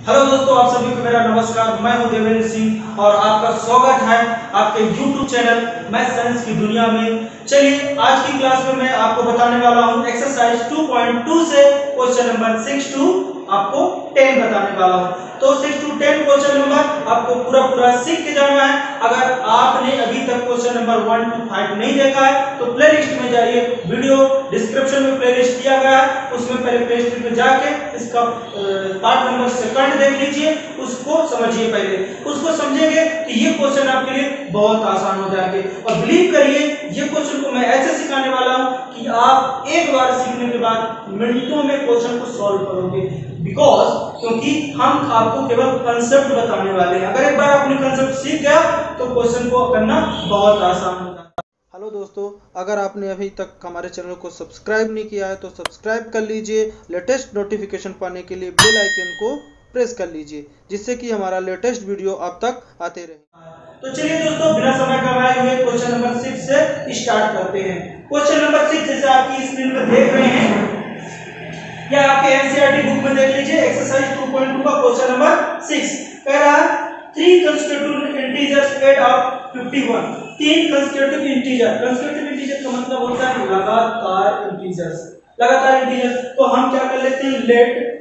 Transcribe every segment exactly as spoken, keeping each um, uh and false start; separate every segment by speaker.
Speaker 1: Hello दोस्तों, आप सभी को मेरा नमस्कार। मैं हूं देवेंद्र सिंह और आपका स्वागत है आपके यूट्यूब चैनल मैथ साइंस की दुनिया में। चलिए, आज की क्लास में मैं आपको बताने वाला हूं एक्सरसाइज टू पॉइंट टू से क्वेश्चन नंबर सिक्स टू आपको टेन बताने वाला हूं। तो six to ten question number आपको पूरा पूरा सीख के जाना है। अगर आपने अभी तक question number one two five नहीं देखा है तो प्लेलिस्ट में जाइए, वीडियो डिस्क्रिप्शन में प्लेलिस्ट दिया गया है, उसमें पहले प्लेलिस्ट में जाके इसका पार्ट नंबर सेकंड देख लीजिए, उसको समझिए। पहले उसको समझेंगे तो ये क्वेश्चन आपके लिए बहुत आसान हो जाएंगे। और बिलीव करिए, ये क्वेश्चन को मैं ऐसे सिखाने वाला हूं कि आप एक बार सीखने के बाद मिनटों में क्वेश्चन को सॉल्व करोगे। बिकॉज क्योंकि हम आपको केवल कंसेप्ट बताने वाले हैं। अगर एक बार आपने कंसेप्ट सीख गया तो क्वेश्चन को करना बहुत आसान होगा। हेलो दोस्तों, अगर आपने अभी तक हमारे चैनल को सब्सक्राइब नहीं किया है तो सब्सक्राइब कर लीजिए। लेटेस्ट नोटिफिकेशन पाने के लिए बेल आइकन को प्रेस कर लीजिए, जिससे कि हमारा लेटेस्ट वीडियो आप तक आते रहे। तो चलिए दोस्तों, बिना समय गंवाए हुए क्वेश्चन नंबर सिक्स से स्टार्ट करते हैं। क्वेश्चन नंबर सिक्स जैसे आपकी स्क्रीन पर देख रहे हैं या आपके एनसीईआरटी बुक में देख लीजिए, एक्सरसाइज टू पॉइंट टू का क्वेश्चन नंबर सिक्स कह रहा है three consecutive integers add of fifty one. तीन कंसेक्यूटिव इंटीजर, कंसेक्यूटिव इंटीजर का मतलब होता है लगातार इंटीजर्स, लगातार इंटीजर्स। तो हम क्या कर लेते हैं, let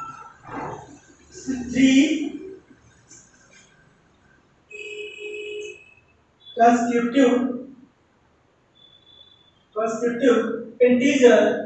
Speaker 1: three consecutive consecutive integer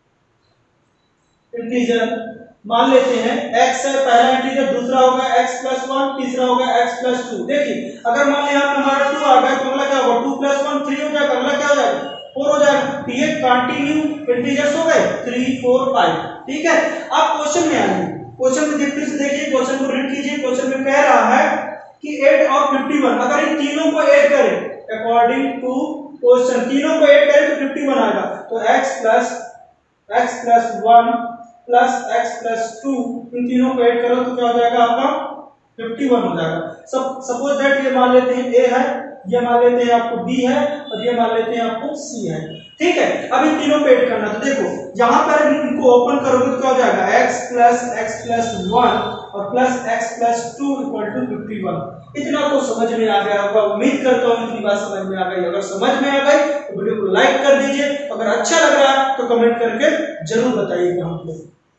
Speaker 1: integer मान लेते हैं x है पहला इंटीजर, दूसरा होगा x प्लस वन, तीसरा होगा x प्लस टू। देखिए, अगर मान लिया आप हमारा टू आ गया तो अगला क्या होगा, टू प्लस वन थ्री हो जाएगा, अगला क्या हो जाएगा फोर हो जाएगा। तो ये कंटिन्यू इंटीजर्स हो गए थ्री फोर फाइव। ठीक है, अब क्वेश्चन में आइए, क्वेश्चन में देखते से देखिए, क्वेश्चन को रीड कीजिए। क्वेश्चन में कह रहा है कि एड ऑफ फिफ्टी वन, अगर इन तीनों को ऐड करें अकॉर्डिंग टू क्वेश्चन, तीनों को ऐड करें तो फिफ्टी वन आएगा। तो x plus x plus one plus x plus two, इन तीनों को ऐड करो तो क्या हो जाएगा आपका फिफ्टी वन हो जाएगा। सब सपोज दैट ये मान लेते हैं a है, ये मान लेते हैं आपको b है और ये मान लेते हैं आपको c है। ठीक है, अब इन तीनों को ऐड करना। तो देखो यहां पर इनको ओपन करोगे तो क्या हो जाएगा, x plus x plus one और plus x plus two equal to fifty one. इतना तो समझ में आ गया होगा, उम्मीद करता हूं इतनी बात समझ में आ गई। अगर समझ में आ गई तो वीडियो को लाइक कर दीजिए, अगर अच्छा लग रहा है तो कमेंट करके जरूर बताइएगा हमको।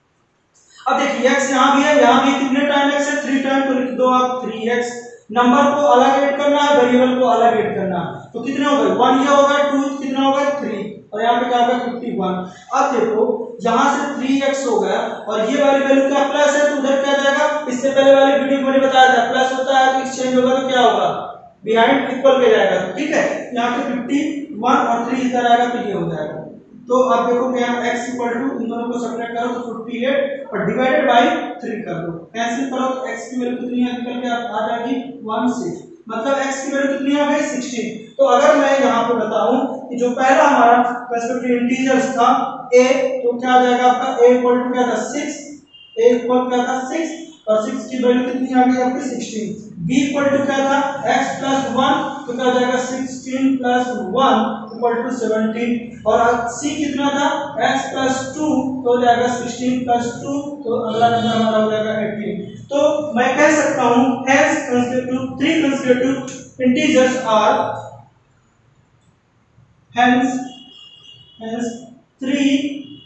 Speaker 1: अब देखिए x यहां भी है, यहां भी कितने टाइम x है, थ्री टाइम, तो लिख दो आप थ्री एक्स। नंबर को अलग ऐड करना है, वेरिएबल को अलग ऐड करना है। तो कितने हो गए, वन ये होगा, टू कितना होगा थ्री, और यहां पे क्या होगा फिफ्टी वन। अब देखो यहां से थ्री एक्स हो गया और ये वाली वैल्यू क्या प्लस है तो उधर क्या जाएगा, इससे पहले वाले वीडियो में मैंने बताया था प्लस होता है तो एक्सचेंज होगा तो क्या होगा बिहाइंड इक्वल पे जाएगा। ठीक है, यहां पे फिफ्टी वन और थ्री इधर आएगा तो ये हो जाएगा। तो आप देखो यहाँ x इक्वल टू इन दोनों को सब्ट्रैक्ट करो तो फिफ्टी एट और डिवाइडेड बाय थ्री कर दो, कैंसिल करो तो x की वैल्यू कितनी है निकल के आ जाएगी वन सिक्स, मतलब x की वैल्यू कितनी आ गई सिक्सटीन। तो अगर मैं यहाँ पे बताऊं कि जो पहला हमारा कंसेक्यूटिव इंटीजर्स था a, तो क्या आ जाएगा आपका a इक्वल टू क्या था सिक्स, a इक्वल क्या था सिक्स और सिक्स की वैल्यू कितनी आ गई आपकी सिक्सटीन। b इक्वल टू क्या था x प्लस वन, तो क्या आ जाएगा sixteen plus one equal to seventeen, और c कितना था x प्लस टू, तो हो जाएगा सिक्सटीन प्लस टू, तो अगला नंबर हमारा हो जाएगा एटीन। तो मैं कह सकता हूं hence consecutive three consecutive integers are hence hence three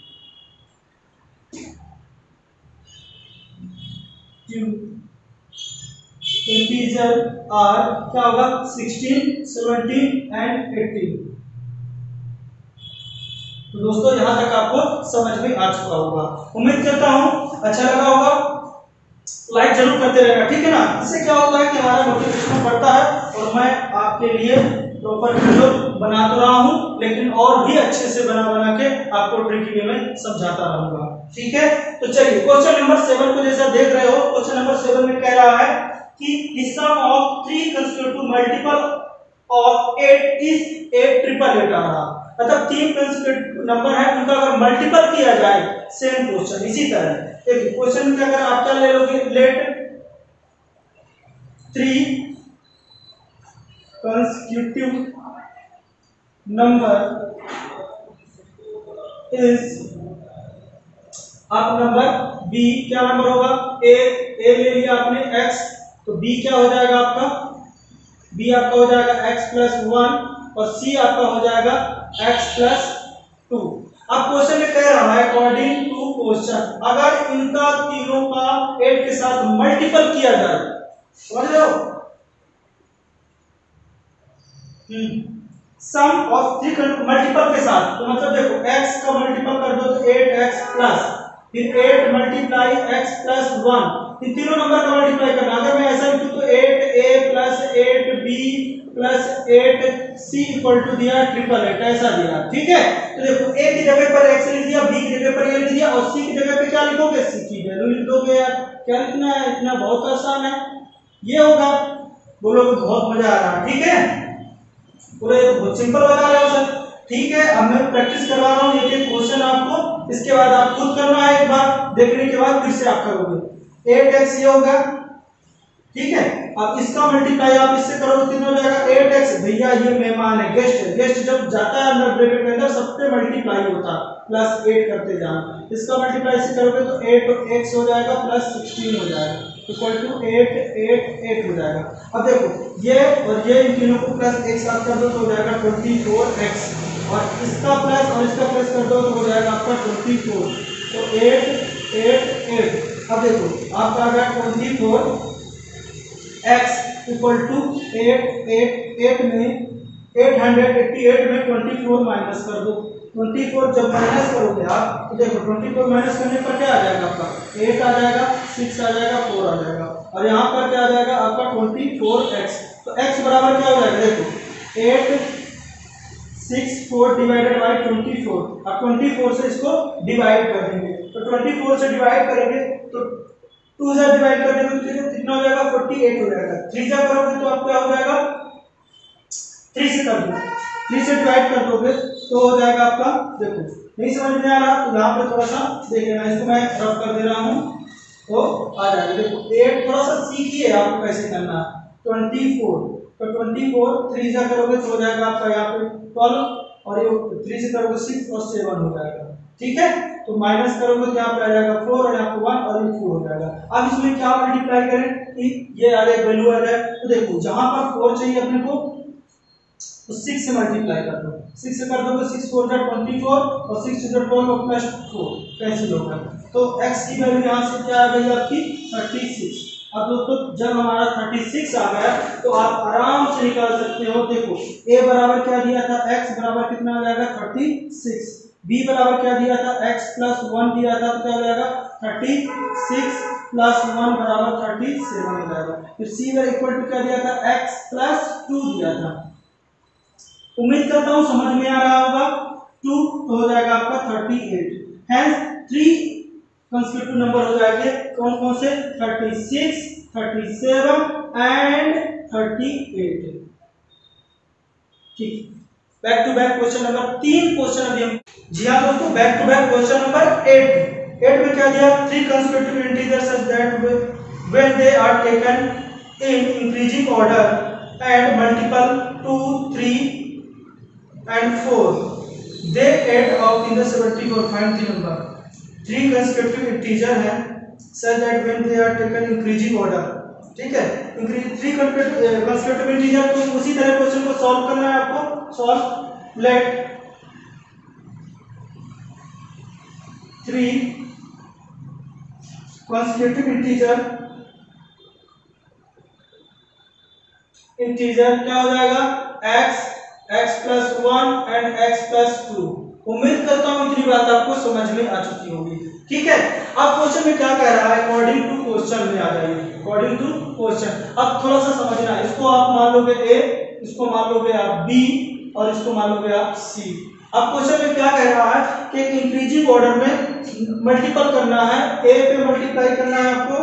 Speaker 1: integer are क्या होगा सिक्सटीन, सेवनटीन एंड एटीन। तो दोस्तों यहां तक आपको समझ में आ चुका होगा, उम्मीद करता हूं अच्छा लगा होगा। लाइक जरूर करते रहना, ठीक है ना। इससे क्या होता है कि हमारा मोटिवेशन बढ़ता है और मैं आपके लिए प्रॉपर वीडियो बना तो रहा हूं लेकिन और भी अच्छे से बना बना के आपको ट्रिकी वे में समझाता रहूंगा। ठीक है, तो चलिए क्वेश्चन नंबर सेवन को जैसा देख रहे हो, क्वेश्चन नंबर सेवन में कह रहा है कि the sum of three consecutive multiple of eight is a triple eight आ रहा, मतलब तीन कंसेक्यूटिव नंबर है उनका अगर मल्टीपल किया जाए सेम क्वेश्चन इसी तरह। देखिए क्वेश्चन में अगर आप क्या ले लोगे, let three consecutive number is अब नंबर बी क्या नंबर होगा, ए ए ले लिया आपने x, तो b क्या हो जाएगा आपका, b आपका हो जाएगा x प्लस वन और c आपका हो जाएगा x प्लस टू। अब क्वेश्चन में कह रहा है अकॉर्डिंग टू क्वेश्चन, अगर इनका तीनों का एट के साथ मल्टीपल किया जाए, समझ रहे हो, सम ऑफ थ्री मल्टीपल के साथ, तो मतलब देखो x का मल्टीपल कर दो तो एट एक्स प्लस फिर eight multiply x plus one, इन तीनों नंबर का मल्टीप्लाई करना। अगर मैं ऐसा लिखूं तो eight A plus eight B plus eight C equal to दिया ट्रिपल एट, ऐसा दिया, ठीक है। तो देखो a की जगह पर x लिख दिया, b की जगह पर ये लिख दिया और c की जगह पे क्या लिखोगे, c की वैल्यू लिख दोगे यार। क्या लिखना है, इतना बहुत आसान है, ये होगा। बोलोगे बहुत मजा आ रहा है, ठीक है, पूरे बहुत सिंपल बता रहे हो सर, ठीक है। अब मैं प्रैक्टिस करवा रहा हूँ एक एक क्वेश्चन आपको, इसके बाद आप खुद करना है, एक बार देखने के बाद फिर से आप करोगे। एट एक्स ये होगा, ठीक है। अब इसका मल्टीप्लाई आप इससे करोगे कितना हो जाएगा, एट एक्स, भैया ये मेहमान है, गेस्ट है, गेस्ट जब जाता है अंदर ब्रैकेट के अंदर सब पे मल्टीप्लाई होता है, प्लस एट करते जाना, इसका मल्टीप्लाई से करोगे तो एट एक्स हो जाएगा प्लस सिक्सटीन हो जाएगा equal to eight eight eight हो जाएगा। अब देखो ये और ये इन तीनों को प्लस एक साथ कर दो तो हो जाएगा ट्वेंटी फोर एक्स, और इसका प्लस और इसका प्लस कर दो तो हो जाएगा आपका ट्वेंटी फोर, तो एट एट एट। अब देखो आपका आ गया twenty four x equal to eight eight eight में एट हंड्रेड एट्टी एट में ट्वेंटी फोर माइनस कर दो, ट्वेंटी फोर जब माइनस करोगे आप तो देखो ट्वेंटी फोर माइनस करने पर क्या आ जाएगा आपका, एट आ जाएगा, सिक्स आ जाएगा, फोर आ जाएगा, और यहाँ पर क्या आ जाएगा आपका ट्वेंटी फोर एक्स। तो x बराबर क्या हो जाएगा, देखो eight six four divided by twenty four, अब ट्वेंटी फोर से इसको डिवाइड कर देंगे, तो ट्वेंटी फोर से डिवाइड करेंगे तो टू से डिवाइड कर देंगे तो कितना हो जाएगा, फोर्टी एट हो जाएगा। थ्री से करोगे तो आप क्या हो जाएगा, थ्री से कर दो, थ्री से डिवाइड कर दोगे तो हो जाएगा आपका, देखो नहीं समझ में आ रहा तो यहाँ पे थोड़ा सा देख लेना, इसको मैं रफ कर दे रहा हूँ तो आ जाएगा। देखो एट थोड़ा सा सीखिए आपको कैसे करना है, ट्वेंटी फोर, तो ट्वेंटी फोर थ्री से करोगे तो हो जाएगा आपका यहाँ पे ट्वेल्व, और ये थ्री से करोगे सिक्स और सेवन हो जाएगा, ठीक है। तो माइनस करोगे तो यहाँ पे आ जाएगा फोर और यहाँ पे वन और ये फोर हो जाएगा। अब इसमें क्या मल्टीप्लाई करें कि ये आ जाए वैल्यू आ जाए, तो देखो जहां पर फोर चाहिए अपने को तो सिक्स से मल्टीप्लाई कर दो, सिक्स से कर दोगे सिक्स फोर जा ट्वेंटी फोर और सिक्स इज ट्वेल्व और प्लस फोर कैंसिल होगा, तो x की वैल्यू यहाँ से क्या आ गई आपकी थर्टी सिक्स। अब दोस्तों जब हमारा थर्टी सिक्स आ गया तो आप आराम से निकाल सकते हो। देखो a बराबर क्या दिया था, x बराबर कितना आ जाएगा थर्टी सिक्स, b बराबर क्या दिया था x प्लस वन दिया था तो क्या हो जाएगा थर्टी सिक्स प्लस वन बराबर थर्टी सेवन हो जाएगा। फिर c में इक्वल टू क्या दिया था x प्लस टू दिया था, उम्मीद करता हूं समझ में आ रहा होगा। टू तो हो जाएगा आपका thirty eight, hence three consecutive number हो जाएंगे कौन कौन से, thirty six, thirty seven and thirty eight. ठीक, back to back question number तीन क्वेश्चन अभी हम, जी हाँ दोस्तों back to back question number eight. Eight में क्या दिया, three consecutive integers such that when they are taken in increasing order and multiple two, three and four they add up in the seventy-four, find the number। three consecutive integer है such that when they are taken increasing order, ठीक है। Three consecutive integer तो उसी तरह question को solve करना है आपको। Solve let three consecutive integer integer क्या हो जाएगा x x plus one and x plus two. उम्मीद करता हूं इतनी बात आपको समझ में आ चुकी होगी, ठीक है। अब क्वेश्चन में क्या कह रहा है, अकॉर्डिंग टू क्वेश्चन में आ जाइए, अकॉर्डिंग टू क्वेश्चन। अब थोड़ा सा समझना है, इसको आप मान लोगे a, इसको मान लोगे आप b और इसको मान लोगे आप c। अब क्वेश्चन में क्या कह रहा है कि इंक्रीजिंग ऑर्डर में मल्टीपल करना है, a पे मल्टीप्लाई करना है आपको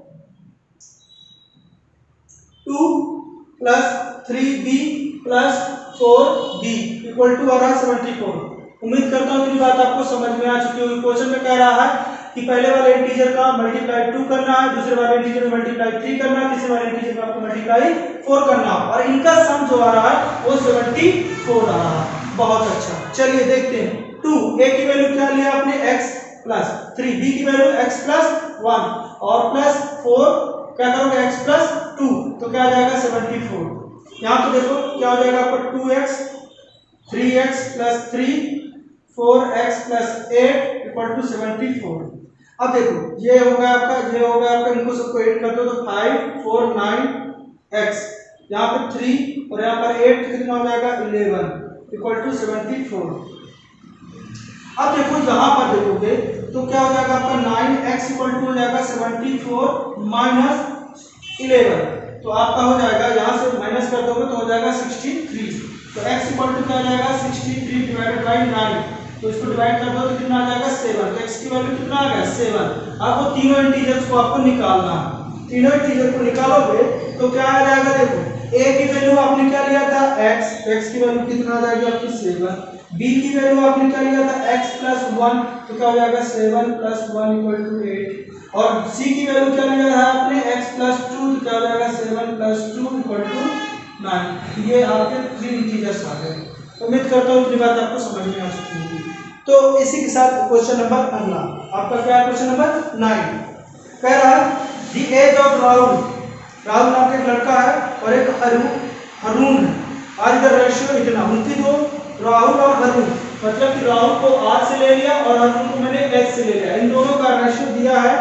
Speaker 1: two plus three B plus four B equal to आ रहा है सेवेंटी फोर। उम्मीद करता हूँ कि बात आपको समझ में आ चुकी होगी। क्वेश्चन में कह रहा है कि पहले वाले इंटीजर का मल्टीप्लाई टू करना है, दूसरे वाले इंटीजर में मल्टीप्लाई थ्री करना है, तीसरे वाले इंटीजर में आपको मल्टीप्लाई फोर करना है, और इनका सम जो आ रहा है वो सेवेंटी फोर आ रहा है। बहुत अच्छा, चलिए देखते हैं। टू, ए की वैल्यू क्या लिया आपने x, प्लस थ्री, बी की वैल्यू x प्लस वन और प्लस फोर क्या करोगे x प्लस टू, तो क्या आ जाएगा सेवेंटी फोर। यहाँ तो देखो क्या हो जाएगा आपका two x, three x plus three, four x plus eight equal to seventy four. अब देखो ये हो गया आपका, ये हो गया आपका, इनको सबको ऐड कर दो तो फाइव फोर नाइन एक्स, यहाँ पे थ्री और यहाँ पर एट, कितना हो जाएगा eleven equal to seventy four. अब देखो यहाँ पर देखोगे तो क्या हो जाएगा आपका नाइन एक्स इक्वल टू हो जाएगा सेवेंटी फोर माइनस इलेवन, तो आपका हो जाएगा यहाँ से माइनस कर दोगे तो हो जाएगा सिक्सटी थ्री। तो x इक्वल टू क्या आ जाएगा sixty three divided by nine, तो इसको डिवाइड कर दो तो कितना आ जाएगा सेवन, तो x की वैल्यू कितना आ गया सेवन। अब वो तीनों इंटीजर्स को आपको निकालना है, तीनों इंटीजर को निकालोगे तो क्या आ जाएगा, देखो a की वैल्यू आपने क्या लिया था x, x की वैल्यू कितना आ जाएगी आपकी सेवन, b की वैल्यू आपने क्या लिया था x प्लस वन, तो क्या हो जाएगा seven plus one equal to eight, और c की वैल्यू क्या लिया है आपने x प्लस टू, तो क्या हो जाएगा seven plus two equal to nine. ये आपके थ्री इंटीजर्स आ गए। उम्मीद करता हूँ इतनी बात आपको समझ में आ सकती होगी। तो इसी के साथ क्वेश्चन नंबर अगला आपका क्या है, क्वेश्चन नंबर नाइन कह रहा है the age of Rahul, Rahul नाम का एक लड़का है और एक हरून है, आज का रेशियो इतना, उनकी दो राहुल और हरून, मतलब कि राहुल को आठ से ले लिया और हरून को मैंने एच से ले लिया, इन दोनों का रेशियो दिया है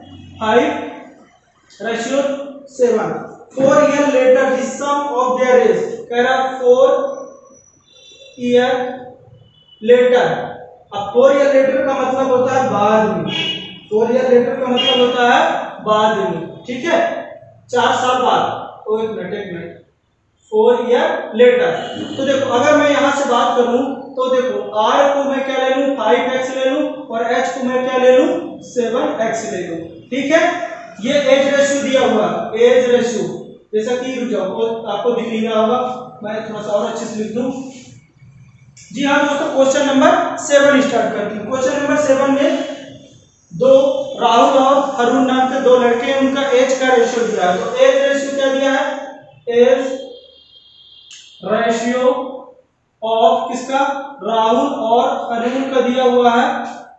Speaker 1: five ratio seven. Four year later the sum of their age, कह रहा फोर ईयर लेटर। अब फोर ईयर लेटर का मतलब होता है बाद में, फोर ईयर लेटर का मतलब होता है बाद में, ठीक है, चार साल बाद। ओ एक मिनट एक मिनट फोर ईयर लेटर। तो देखो अगर मैं यहां से बात करूं तो देखो r को मैं क्या ले लूं फाइव एक्स ले लूं और h को मैं क्या ले लूं सेवन एक्स ले लूं, ठीक है। ये एज रेशियो दिया हुआ, एज रेशियो जैसा कि रुक जाओ आपको दिख नहीं रहा होगा, मैं थोड़ा सा और अच्छे से लिख दूं। जी हाँ दोस्तों, क्वेश्चन नंबर सेवन स्टार्ट करते हैं। क्वेश्चन नंबर सेवन में दो राहुल और हरून नाम के दो लड़के हैं, उनका एज का रेशियो दिया है। तो एज रेशियो क्या दिया है, एज रेशियो ऑफ किसका, राहुल और हरून का दिया हुआ है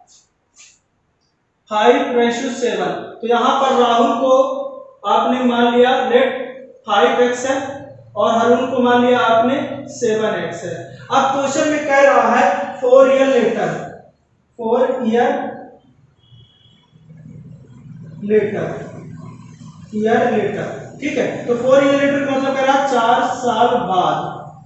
Speaker 1: फाइव रेशियो सेवन। तो यहां पर राहुल को आपने मान लिया लेट फाइव एक्स है और हरून को मान लिया आपने सेवन एक्स है। अब क्वेश्चन में कह रहा है four year later, four year later, year later, ठीक है। तो फोर ईयर लेटर का मतलब कह रहा है चार साल बाद,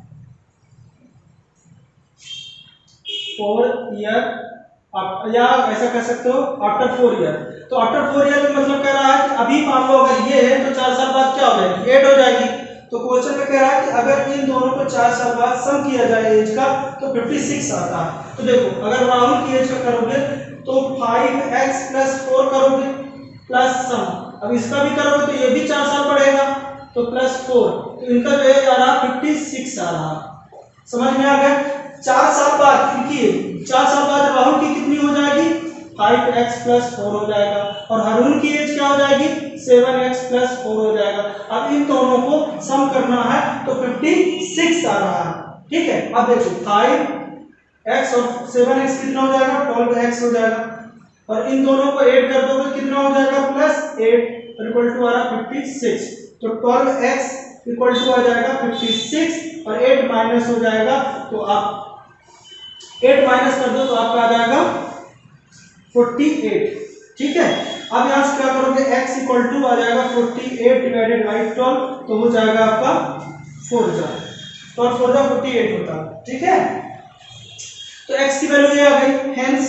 Speaker 1: फोर ईयर या ऐसा कह सकते हो आफ्टर फोर ईयर। तो आफ्टर फोर ईयर का मतलब कह रहा है कि अभी मान लो अगर ये है तो चार साल बाद क्या हो जाएगी, एट हो जाएगी। तो क्वेश्चन में कह रहा है कि अगर इन दोनों को चार साल बाद सम किया जाए एज का तो फिफ्टी सिक्स आता है। तो देखो अगर राहुल की एज का करोगे तो फाइव एक्स प्लस फोर करोगे प्लस सम, अब इसका भी करोगे तो ये भी चार साल बढ़ेगा तो प्लस फोर, तो इनका जो एज आ रहा फिफ्टी सिक्स आ रहा। समझ में आ गया। चार साल बाद क्योंकि चार साल बाद राहुल की कितनी हो जाएगी फाइव एक्स प्लस फोर हो जाएगा और हरून की एज क्या हो जाएगी सेवन एक्स प्लस फोर हो जाएगा। अब इन दोनों को सम करना है तो फिफ्टी सिक्स आ रहा है, ठीक है। अब देखो फाइव एक्स और सेवन एक्स कितना हो जाएगा ट्वेल्व एक्स हो जाएगा और इन दोनों को ऐड कर दोगे कितना हो जाएगा प्लस एट इक्वल टू आ रहा फिफ्टी सिक्स। तो ट्वेल्व एक्स इक्वल टू आ जाएगा फिफ्टी सिक्स और एट माइनस हो जाएगा, तो आप एट माइनस कर दो तो आपका आ जाएगा फोर्टी एट, ठीक है। अब यहां से क्या करोगे x इक्वल टू आ जाएगा forty eight divided by twelve, तो हो जाएगा आपका फोर जा ट्वेल्व फोर जा फोर्टी एट होता है, ठीक है। तो x की वैल्यू ये आ गई, hence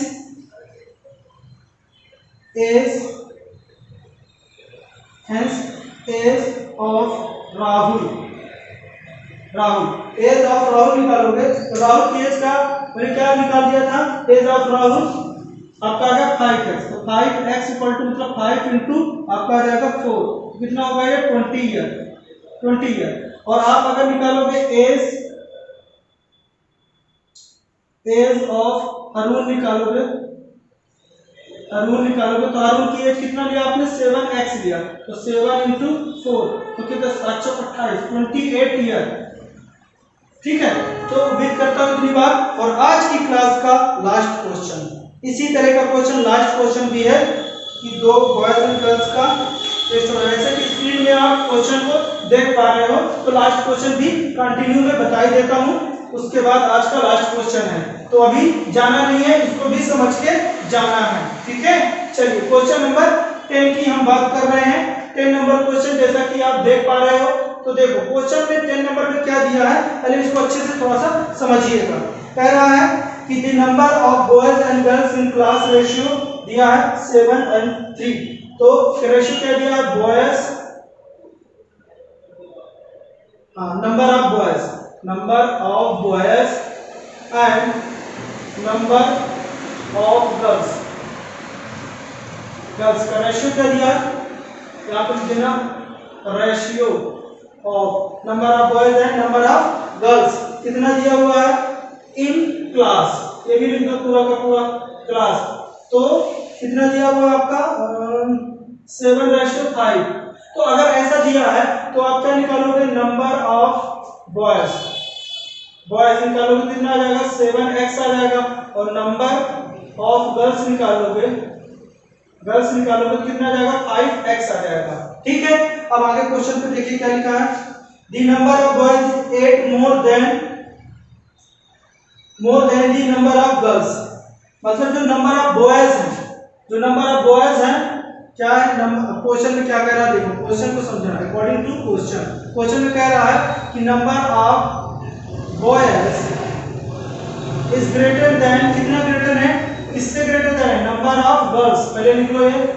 Speaker 1: age hence age of Rahul, Rahul age of Rahul निकालोगे तो राहुल की एज का मैंने क्या निकाल दिया था, एज ऑफ राहुल आपका आ गया फाइव एक्स, तो फाइव एक्स इक्वल टू मतलब फाइव इंटू आपका आ जाएगा फोर, तो कितना होगा ये ट्वेंटी ईयर, ट्वेंटी ईयर। और आप अगर निकालोगे एज एज ऑफ हरून निकालोगे, हरून निकालोगे तो हरून की एज कितना लिया आपने सेवन एक्स लिया, तो सेवन इंटू फोर तो कितना सात सौ अट्ठाईस ट्वेंटी एट ईयर, ठीक है। तो उम्मीद करता हूं इतनी बात। और आज की क्लास का लास्ट क्वेश्चन, इसी तरह का क्वेश्चन लास्ट क्वेश्चन भी है कि दो बॉयज एंड गर्ल्स का टेस्ट हो रहा है। जैसे कि स्क्रीन में आप क्वेश्चन को देख पा रहे हो, तो लास्ट क्वेश्चन भी कंटिन्यू में बता ही देता हूँ, उसके बाद आज का लास्ट क्वेश्चन है। तो अभी जाना नहीं है, इसको भी समझ के जाना है, ठीक है। चलिए क्वेश्चन नंबर टेन की हम बात कर रहे हैं। टेन नंबर क्वेश्चन जैसा कि आप देख पा रहे हो, तो देखो क्वेश्चन में टेन नंबर में क्या दिया है, पहले इसको अच्छे से थोड़ा सा समझिएगा। कह रहा है कि the number of boys and girls in class ratio दिया है सेवन एंड थ्री। तो रेशियो क्या दिया है, बॉयज, हाँ number of boys, number of boys and number of girls, girls का रेशियो क्या दिया है, यहाँ पर लिख देना ratio of number of boys and number of girls कितना दिया हुआ है इन क्लास, ये भी लिख दो पूरा का पूरा क्लास। तो कितना दिया हुआ है आपका सेवन रेशियो फाइव। तो अगर ऐसा दिया है तो आप क्या निकालोगे, नंबर ऑफ बॉयज, बॉयज निकालोगे कितना आ जाएगा, सेवन एक्स आ जाएगा, और नंबर ऑफ गर्ल्स निकालोगे, गर्ल्स निकालोगे कितना आ जाएगा, फाइव एक्स आ जाएगा, ठीक है। अब आगे क्वेश्चन पे देखिए क्या लिखा है, the number of boys eight more than more than the number of girls, मतलब जो नंबर ऑफ बॉयज हैं, जो नंबर ऑफ बॉयज हैं क्या है, क्वेश्चन में क्या कह रहा है, देखो क्वेश्चन को समझना, अकॉर्डिंग टू क्वेश्चन, क्वेश्चन में कह रहा है कि number of boys is greater than, कितना ग्रेटर है, किससे ग्रेटर देन है, नंबर ऑफ गर्ल्स, पहले लिख लो ये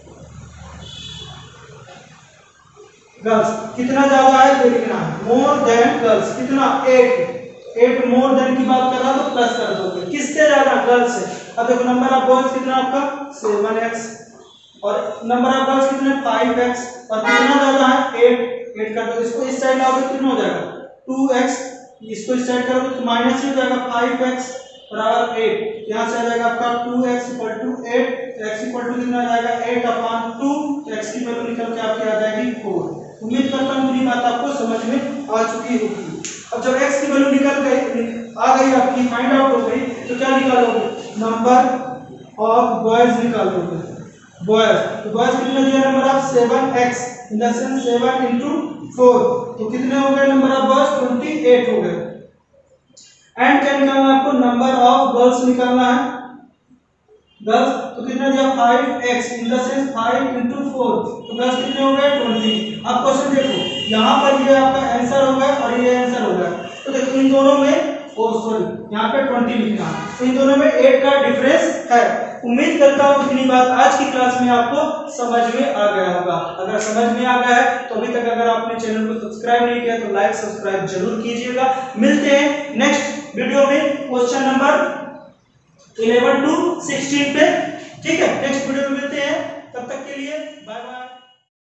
Speaker 1: गर्ल्स कितना ज्यादा है ये लिखना है, मोर देन गर्ल्स कितना एट, एट मोर देन की बात कर रहा तो प्लस कर दोगे, किससे ज्यादा, गर्ल्स से। अब देखो नंबर ऑफ बॉयज कितना आपका सेवन एक्स, और नंबर ऑफ गर्ल्स कितने फाइव एक्स, और कितना ज्यादा है एट, एट कर दो, इसको इस साइड लाओगे कितना हो जाएगा टू एक्स, इसको इस साइड करोगे तो माइनस हो जाएगा फाइव एक्स बराबर एट, यहाँ से आ जाएगा आपका two x equal to eight, x equal to कितना आ जाएगा एट अपॉन टू, एक्स की वैल्यू निकल के आपकी आ जाएगी फोर। उम्मीद करता हूँ पूरी बात आपको समझ में आ चुकी होगी। अब जब x की वैल्यू निकल गई, आ गई आपकी, फाइंड आउट हो गई, तो क्या निकालोगे, नंबर ऑफ बॉयज निकालोगे, बॉयज, तो बॉयज कितना दिया, number of seven x in the sense seven into four, तो कितने हो गए number of boys twenty eight हो गए। एंड क्या निकालना है आपको, नंबर ऑफ गर्ल्स निकालना है, गर्ल्स तो कितना दिया five x in the sense five into four, तो गर्ल्स कितने हो गए ट्वेंटी। अब क्वेश्चन देखो, यहाँ पर ये आपका आंसर हो गया और ये आंसर हो गया, तो देखो इन दोनों में, ओ सॉरी यहाँ पे ट्वेंटी लिखना है, तो इन दोनों में एट का डिफरेंस है। उम्मीद करता हूँ इतनी बात आज की क्लास में आपको समझ में आ गया होगा। अगर समझ में आ गया है तो अभी तक अगर आपने चैनल को सब्सक्राइब नहीं किया तो लाइक सब्सक्राइब जरूर कीजिएगा। मिलते हैं नेक्स्ट वीडियो में question number eleven to sixteen पे, ठीक है। नेक्स्ट वीडियो में मिलते हैं, तब तक के लिए बाय बाय।